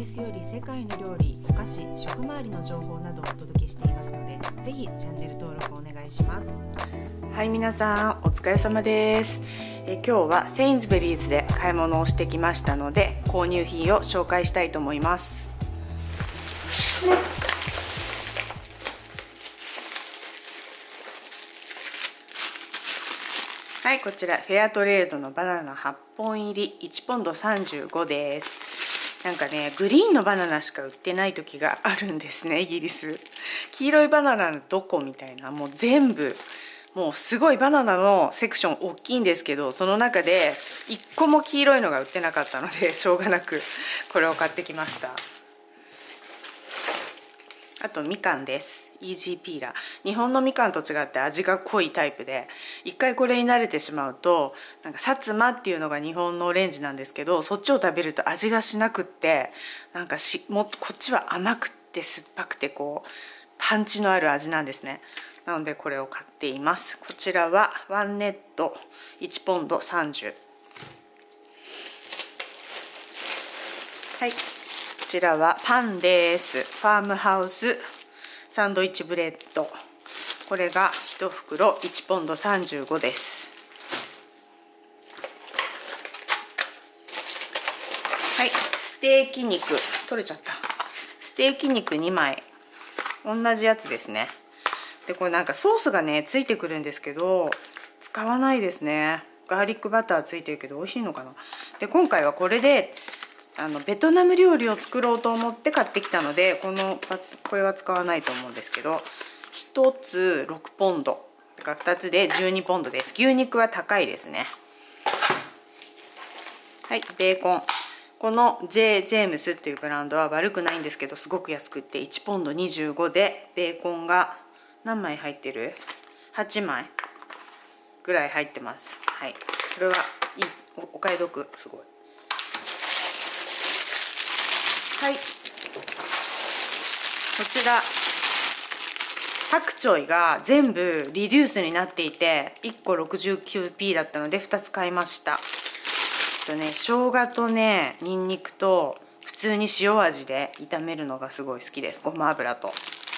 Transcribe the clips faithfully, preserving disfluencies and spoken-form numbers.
ギリスより世界の料理、お菓子、食周りの情報などをお届けしていますので、ぜひチャンネル登録お願いします。 はい、皆さんお疲れ様です。え今日はセインズベリーズで買い物をしてきましたので、購入品を紹介したいと思います。はい、こちらフェアトレードのバナナはっぽん入りいちポンドさんじゅうごです。なんかね、グリーンのバナナしか売ってない時があるんですね、イギリス。黄色いバナナのどこみたいな、もう全部もうすごいバナナのセクション大きいんですけど、その中でいっこも黄色いのが売ってなかったので、しょうがなくこれを買ってきました。あとみかんです。イージーピーラー。日本のみかんと違って味が濃いタイプで、一回これに慣れてしまうと、なんか薩摩っていうのが日本のオレンジなんですけど、そっちを食べると味がしなくって、なんかしもっとこっちは甘くって酸っぱくてこうパンチのある味なんですね。なのでこれを買っています。こちらはワンネットいちポンドさんじゅう。はい、こちらはパンです。ファームハウスサンドイッチブレッド。これがいち袋いちポンドさんじゅうごです。はい、ステーキ肉取れちゃった。ステーキ肉にまい、同じやつですね。でこれなんかソースがねついてくるんですけど、使わないですね。ガーリックバターついてるけど美味しいのかな。で今回はこれであのベトナム料理を作ろうと思って買ってきたので、このこれは使わないと思うんですけど、ひとつろくポンドふたつでじゅうにポンドです。牛肉は高いですね。はい、ベーコン。この J. ジェームスっていうブランドは悪くないんですけど、すごく安くっていちポンドにじゅうごで、ベーコンが何枚入ってる ?はち 枚ぐらい入ってます。はい、これはいい お, お買い得。すごい。はい、こちら白鳥が全部リデュースになっていて、いっこ ろくじゅうきゅうピー だったのでふたつ買いました。とね、生姜とねにんにくと普通に塩味で炒めるのがすごい好きです。ごま油と。はい、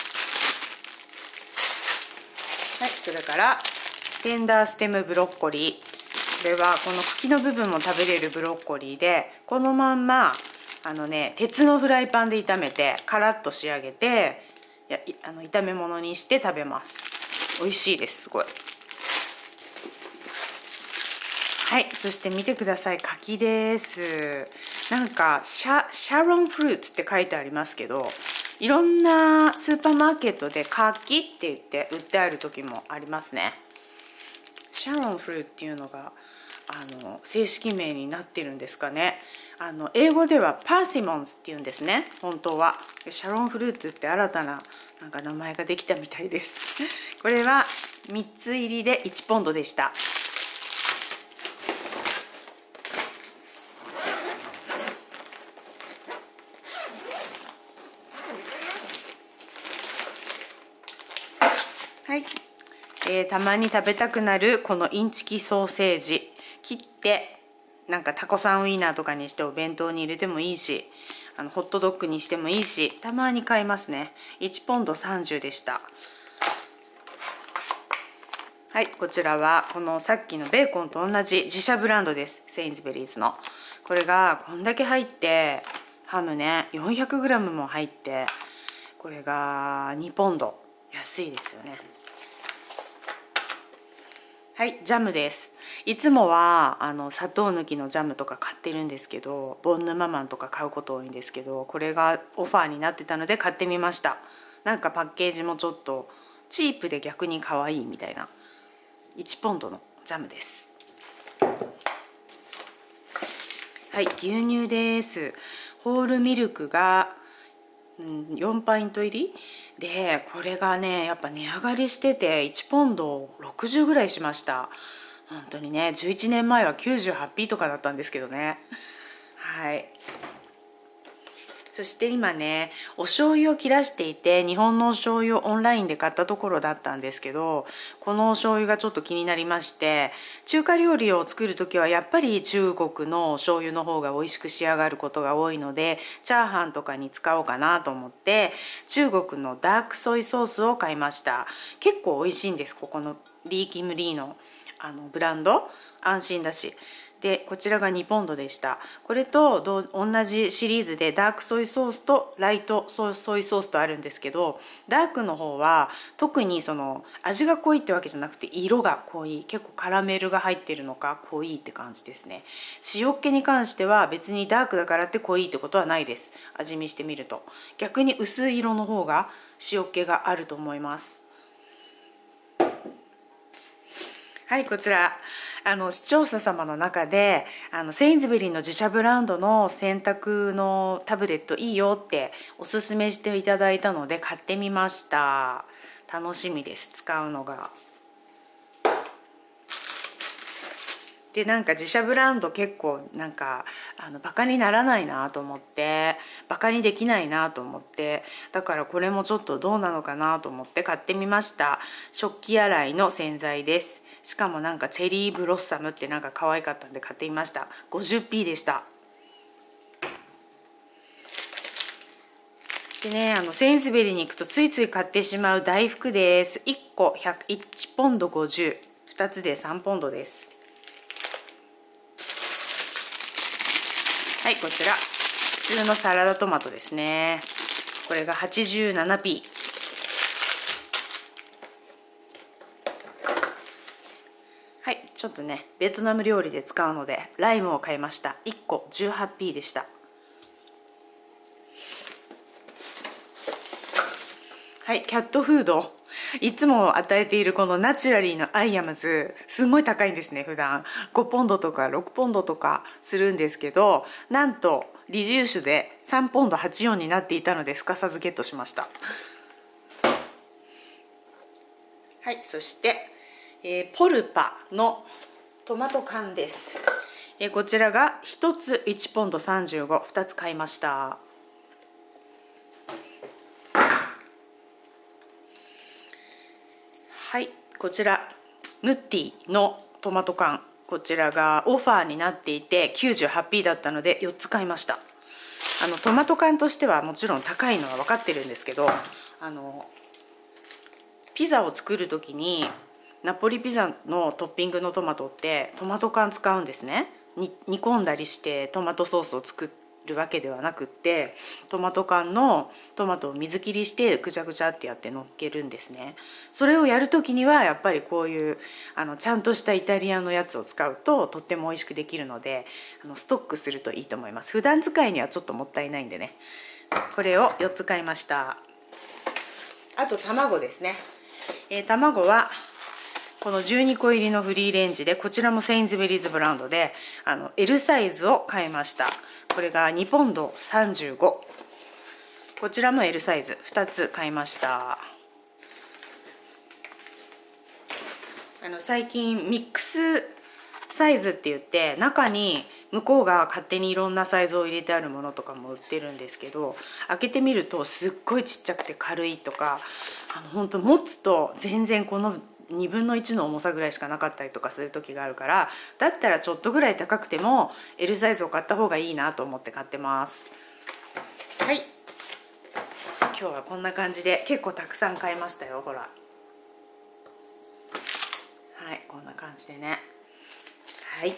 それからテンダーステムブロッコリー。これはこの茎の部分も食べれるブロッコリーで、このまんまあのね鉄のフライパンで炒めてカラッと仕上げて、やあの炒め物にして食べます。美味しいです。すごい。はい、そして見てください、柿です。なんかシャシャロンフルーツって書いてありますけど、いろんなスーパーマーケットで柿って言って売ってある時もありますね。シャロンフルーツっていうのがあの正式名になってるんですかね。あの英語ではパーシモンズっていうんですね、本当は。シャロンフルーツって新たななんか名前ができたみたいです。これはみっつ入りでいちポンドでした。はい、えー、たまに食べたくなるこのインチキソーセージ、切ってなんかタコさんウインナーとかにしてお弁当に入れてもいいし、あのホットドッグにしてもいいし、たまに買いますね。いちポンドさんじゅうでした。はい、こちらはこのさっきのベーコンと同じ自社ブランドです。セインズベリーズの。これがこんだけ入って、ハムね よんひゃくグラム も入って、これがにポンド。安いですよね。はい、ジャムです。いつもはあの砂糖抜きのジャムとか買ってるんですけど、ボンヌママンとか買うこと多いんですけど、これがオファーになってたので買ってみました。なんかパッケージもちょっとチープで逆に可愛いみたいな。いちポンドのジャムです。はい、牛乳です。ホールミルクが、うん、よんパイント入りで、これがねやっぱ値上がりしてていちポンドろくじゅうぐらいしました。本当にね、じゅういちねんまえは きゅうじゅうはちピー とかだったんですけどね。はい、 そして今ね、お醤油を切らしていて、日本のお醤油をオンラインで買ったところだったんですけど、このお醤油がちょっと気になりまして、中華料理を作るときはやっぱり中国のお醤油の方が美味しく仕上がることが多いので、チャーハンとかに使おうかなと思って、中国のダークソイソースを買いました。結構美味しいんです、ここのリーキムリーのあのブランド。安心だし。でこちらがにポンドでした。これと同じシリーズでダークソイソースとライトソイソースとあるんですけど、ダークの方は特にその味が濃いってわけじゃなくて色が濃い、結構カラメルが入ってるのか濃いって感じですね。塩っ気に関しては別にダークだからって濃いってことはないです。味見してみると逆に薄い色の方が塩っ気があると思います。はい、こちらあの視聴者様の中であのセインズベリーの自社ブランドの洗濯のタブレットいいよっておすすめしていただいたので買ってみました。楽しみです、使うのが。でなんか自社ブランド結構なんかあのバカにならないなと思って、バカにできないなと思って、だからこれもちょっとどうなのかなと思って買ってみました。食器洗いの洗剤です。しかもなんかチェリーブロッサムってなんか可愛かったんで買ってみました。 ごじゅっピー でした。でね、あのセインズベリーに行くとついつい買ってしまう大福です。いっこいちポンドごじゅう、ふたつでさんポンドです。はい、こちら普通のサラダトマトですね。これが はちじゅうななピー。はい、ちょっとねベトナム料理で使うのでライムを買いました。いっこ じゅうはちピー でした。はい、キャットフードいつも与えているこのナチュラリーのアイアムズ、すごい高いんですね。普段ごポンドとかろくポンドとかするんですけど、なんとリデューシュでさんポンドはちじゅうよんになっていたのですかさずゲットしました。はい、そしてえー、ポルパのトマト缶です。えー、こちらがひとついちポンドさんじゅうご、ふたつ買いました。はい、こちらヌッティのトマト缶、こちらがオファーになっていて きゅうじゅうはちピー だったのでよっつ買いました。あのトマト缶としてはもちろん高いのは分かってるんですけど、あのピザを作る時にナポリピザのトッピングのトマトってトマト缶使うんですね。に煮込んだりしてトマトソースを作るわけではなくって、トマト缶のトマトを水切りしてぐちゃぐちゃってやって乗っけるんですね。それをやる時にはやっぱりこういうあのちゃんとしたイタリアのやつを使うととっても美味しくできるので、あのストックするといいと思います。普段使いにはちょっともったいないんでね、これをよっつ買いました。あと卵ですね。えー、卵はこのじゅうにこ入りのフリーレンジで、こちらもセインズベリーズブランドであの L サイズを買いました。これがにポンドさんじゅうご、こちらも L サイズふたつ買いました。あの最近ミックスサイズって言って中に向こうが勝手にいろんなサイズを入れてあるものとかも売ってるんですけど、開けてみるとすっごいちっちゃくて軽いとか、あの本当持つと全然このにぶんのいちの重さぐらいしかなかったりとかする時があるから、だったらちょっとぐらい高くても L サイズを買った方がいいなと思って買ってます。はい、今日はこんな感じで結構たくさん買いましたよ。ほら、はい、こんな感じでね。はい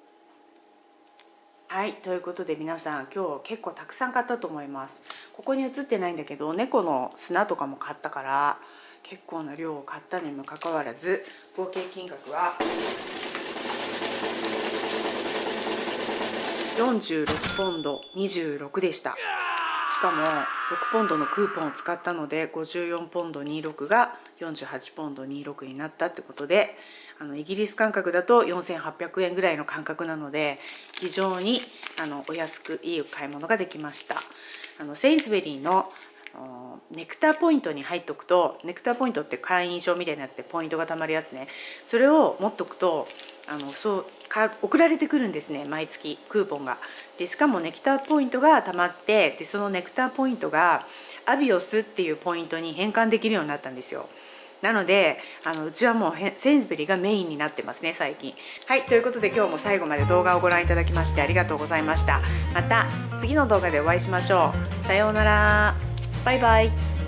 はい、ということで皆さん今日結構たくさん買ったと思います。ここに写ってないんだけど猫の砂とかも買ったから結構な量を買ったにもかかわらず合計金額はよんじゅうろくポンドにじゅうろくでした。しかもろくポンドのクーポンを使ったのでごじゅうよんポンドにじゅうろくがよんじゅうはちポンドにじゅうろくになったってことで、あのイギリス感覚だとよんせんはっぴゃくえんぐらいの感覚なので非常にあのお安くいい買い物ができました。あのセインズベリーののネクターポイントに入っとくと、ネクターポイントって会員証みたいなやつでポイントがたまるやつね、それを持っとくとあのそうか送られてくるんですね、毎月クーポンが。でしかもネクターポイントがたまって、でそのネクターポイントがアビオスっていうポイントに変換できるようになったんですよ。なのであのうちはもうセンズベリーがメインになってますね最近。はい、ということで今日も最後まで動画をご覧いただきましてありがとうございました。また次の動画でお会いしましょう。さようなら、バイバイ。